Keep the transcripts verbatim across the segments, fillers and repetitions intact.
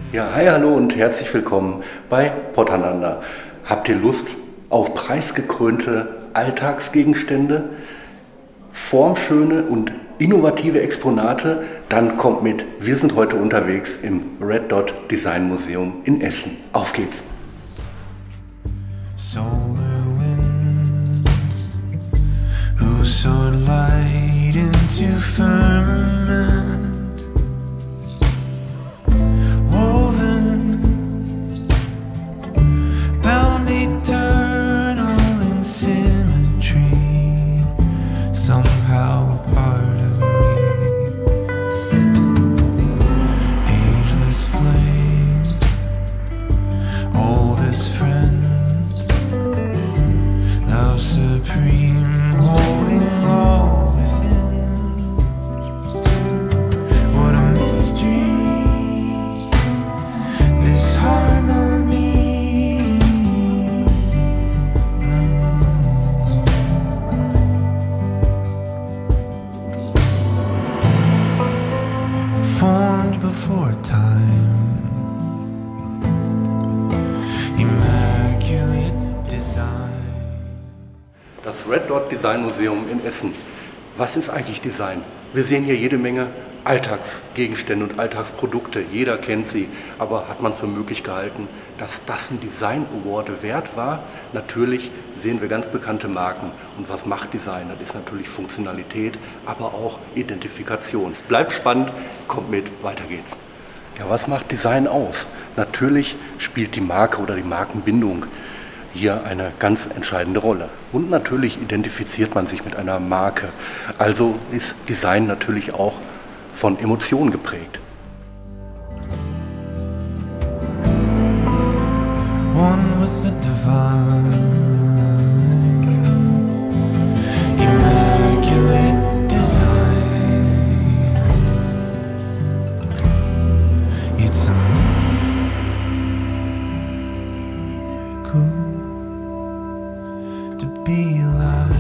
Ja, hi, hallo und herzlich willkommen bei Potteinander. Habt ihr Lust auf preisgekrönte Alltagsgegenstände, formschöne und innovative Exponate? Dann kommt mit, wir sind heute unterwegs im Red Dot Design Museum in Essen. Auf geht's! Solar winds who soared light into firmament, woven, bound eternal in symmetry, somehow part of me. Ageless flame, oldest friend, love supreme, holding all within. What a mystery, this harmony. Formed before time, immaculate design. Das Red Dot Design Museum in Essen. Was ist eigentlich Design? Wir sehen hier jede Menge Alltagsgegenstände und Alltagsprodukte. Jeder kennt sie, aber hat man es für möglich gehalten, dass das ein Design Award wert war? Natürlich sehen wir ganz bekannte Marken. Und was macht Design? Das ist natürlich Funktionalität, aber auch Identifikation. Es bleibt spannend, kommt mit, weiter geht's. Ja, was macht Design aus? Natürlich spielt die Marke oder die Markenbindung hier eine ganz entscheidende Rolle. Und natürlich identifiziert man sich mit einer Marke. Also ist Design natürlich auch von Emotionen geprägt. One with the divine, immaculate design. It's a miracle to be alive.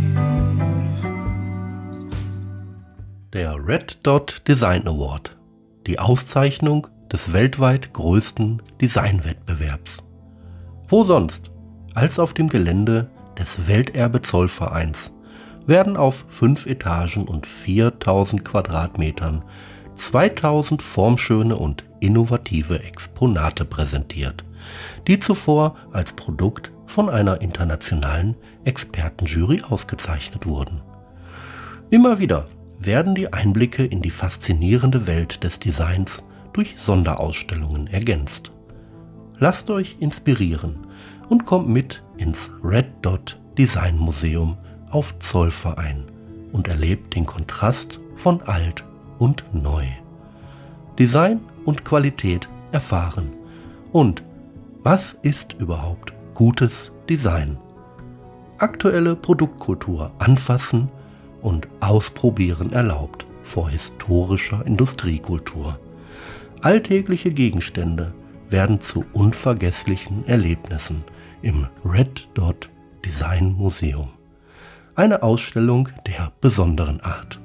Der Red Dot Design Award, die Auszeichnung des weltweit größten Designwettbewerbs. Wo sonst als auf dem Gelände des Welterbe-Zollvereins werden auf fünf Etagen und viertausend Quadratmetern zweitausend formschöne und innovative Exponate präsentiert, die zuvor als Produkt von einer internationalen Expertenjury ausgezeichnet wurden. Immer wieder werden die Einblicke in die faszinierende Welt des Designs durch Sonderausstellungen ergänzt. Lasst euch inspirieren und kommt mit ins Red Dot Design Museum auf Zollverein und erlebt den Kontrast von alt und neu. Design und Qualität erfahren. Und was ist überhaupt gutes Design? Aktuelle Produktkultur anfassen und ausprobieren erlaubt vor historischer Industriekultur. Alltägliche Gegenstände werden zu unvergesslichen Erlebnissen im Red Dot Design Museum. Eine Ausstellung der besonderen Art.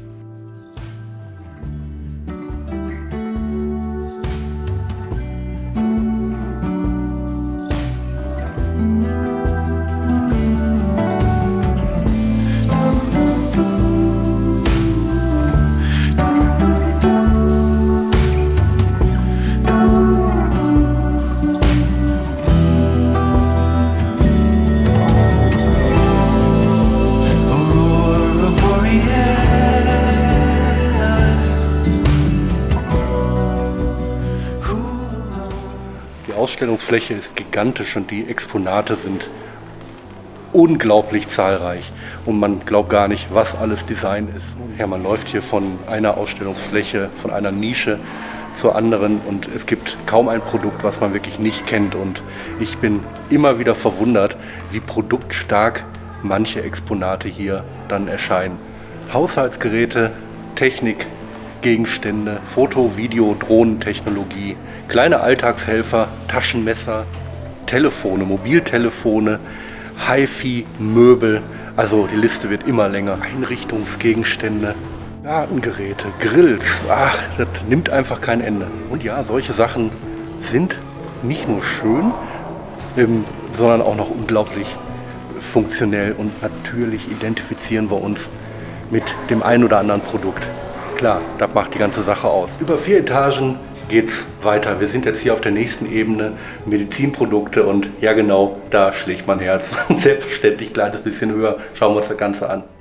Die Ausstellungsfläche ist gigantisch und die Exponate sind unglaublich zahlreich und man glaubt gar nicht, was alles Design ist. Ja, man läuft hier von einer Ausstellungsfläche, von einer Nische zur anderen und es gibt kaum ein Produkt, was man wirklich nicht kennt, und ich bin immer wieder verwundert, wie produktstark manche Exponate hier dann erscheinen. Haushaltsgeräte, Technik, Gegenstände, Foto-, Video-, Drohnentechnologie, kleine Alltagshelfer, Taschenmesser, Telefone, Mobiltelefone, Hi-Fi, Möbel, also die Liste wird immer länger. Einrichtungsgegenstände, Gartengeräte, Grills, ach, das nimmt einfach kein Ende. Und ja, solche Sachen sind nicht nur schön, ähm, sondern auch noch unglaublich funktionell. Und natürlich identifizieren wir uns mit dem einen oder anderen Produkt. Klar, das macht die ganze Sache aus. Über vier Etagen geht's weiter. Wir sind jetzt hier auf der nächsten Ebene, Medizinprodukte, und ja genau, da schlägt mein Herz. Und selbstverständlich, kleines bisschen höher, schauen wir uns das Ganze an.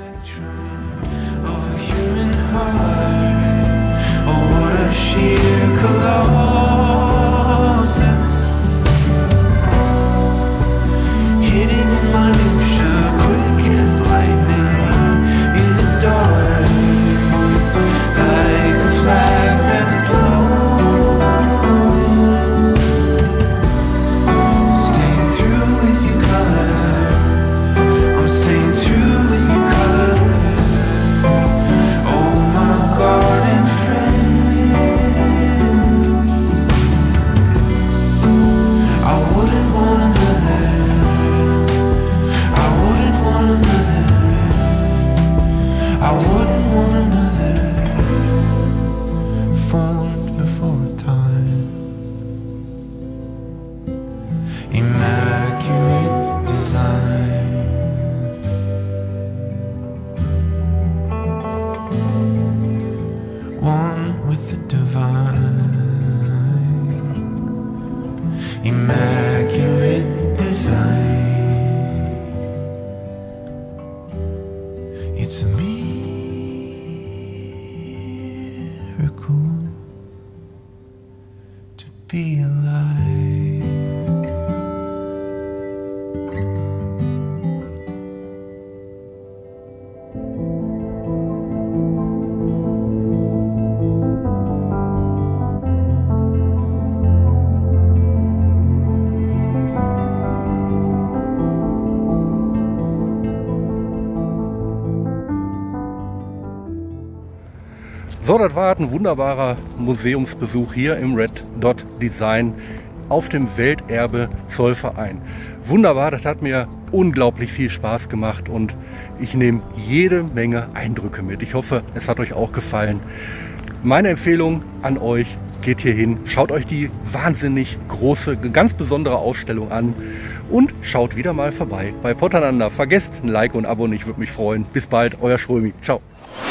Immaculate design. It's a miracle to be alive. So, das war ein wunderbarer Museumsbesuch hier im Red Dot Design auf dem Welterbe Zollverein. Wunderbar, das hat mir unglaublich viel Spaß gemacht und ich nehme jede Menge Eindrücke mit. Ich hoffe, es hat euch auch gefallen. Meine Empfehlung an euch, geht hier hin, schaut euch die wahnsinnig große, ganz besondere Ausstellung an und schaut wieder mal vorbei bei Potternander. Vergesst ein Like und ein Abo und ich würde mich freuen. Bis bald, euer Schrömi. Ciao.